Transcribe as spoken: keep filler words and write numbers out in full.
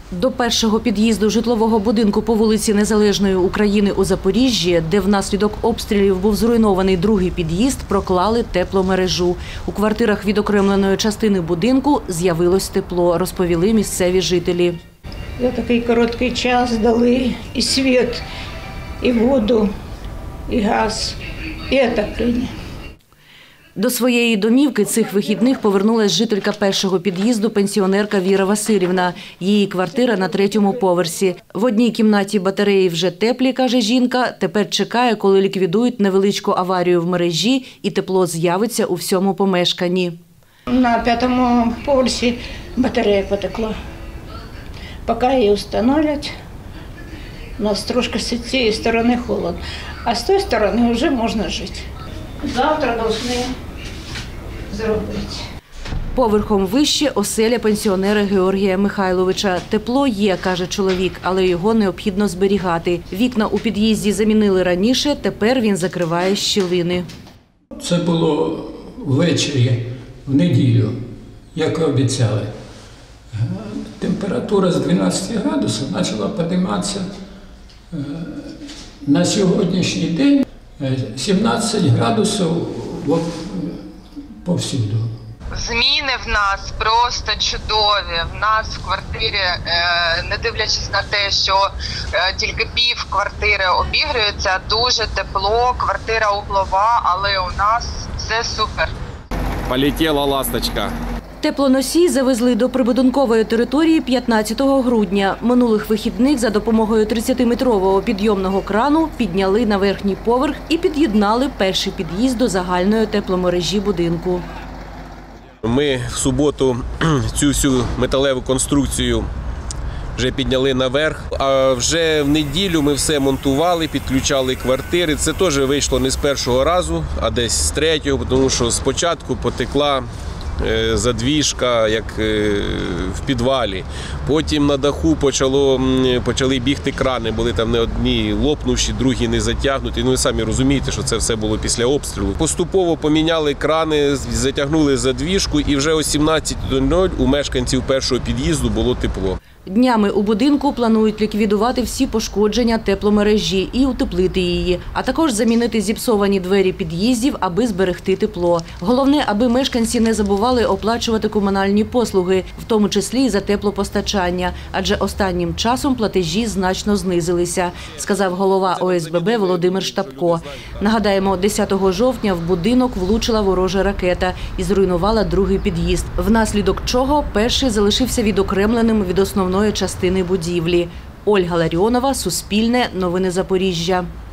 До першого під'їзду житлового будинку по вулиці Незалежної України у Запоріжжі, де внаслідок обстрілів був зруйнований другий під'їзд, проклали тепломережу. У квартирах відокремленої частини будинку з'явилось тепло, розповіли місцеві жителі. За такий короткий час дали і світ, і воду, і газ, і отоплення. До своєї домівки цих вихідних повернулась жителька першого під'їзду, пенсіонерка Віра Васильівна. Її квартира на третьому поверсі. В одній кімнаті батареї вже теплі, каже жінка. Тепер чекає, коли ліквідують невеличку аварію в мережі і тепло з'явиться у всьому помешканні. На п'ятому поверсі батарея потекла. Поки її встановлять, у нас трошки з цієї сторони холодно, а з тієї сторони вже можна жити. Завтра повинні зробити. Поверхом вище – оселя пенсіонера Георгія Михайловича. Тепло є, каже чоловік, але його необхідно зберігати. Вікна у під'їзді замінили раніше, тепер він закриває щілини. Це було ввечері, в неділю, як і обіцяли. Температура з дванадцяти градусів почала підніматися. На сьогоднішній день сімнадцять градусів повсюду. Зміни в нас просто чудові. В нас в квартирі, не дивлячись на те, що тільки пів квартири обігрюється, дуже тепло, квартира углова, але у нас все супер. Полетіла ласточка. Теплоносій завезли до прибудинкової території п'ятнадцятого грудня. Минулих вихідних за допомогою тридцятиметрового підйомного крану підняли на верхній поверх і під'єднали перший під'їзд до загальної тепломережі будинку. Ми в суботу цю всю металеву конструкцію вже підняли наверх, а вже в неділю ми все монтували, підключали квартири. Це теж вийшло не з першого разу, а десь з третього, тому що спочатку потекла задвіжка, як в підвалі. Потім на даху почало, почали бігти крани, були там не одні лопнувші, другі не затягнуті. Ну, ви самі розумієте, що це все було після обстрілу. Поступово поміняли крани, затягнули задвіжку і вже о сімнадцятій нуль у мешканців першого під'їзду було тепло. Днями у будинку планують ліквідувати всі пошкодження тепломережі і утеплити її, а також замінити зіпсовані двері під'їздів, аби зберегти тепло. Головне, аби мешканці не забували оплачувати комунальні послуги, в тому числі і за теплопостачання, адже останнім часом платежі значно знизилися, сказав голова О С Б Б Володимир Штапко. Нагадаємо, десятого жовтня в будинок влучила ворожа ракета і зруйнувала другий під'їзд, внаслідок чого перший залишився відокремленим від основної частини будівлі. Ольга Ларіонова, Суспільне, Новини Запоріжжя.